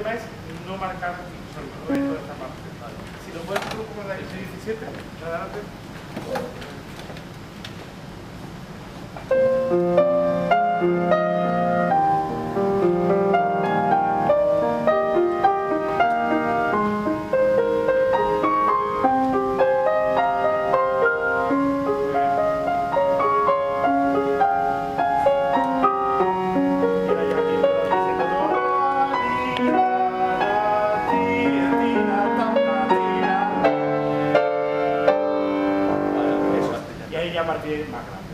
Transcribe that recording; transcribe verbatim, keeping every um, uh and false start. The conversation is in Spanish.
problema es no marcar solo, no en toda esta parte. Si lo puedes hacer un poco de ahí, diecisiete, adelante. Y ahí ya a partir más grande.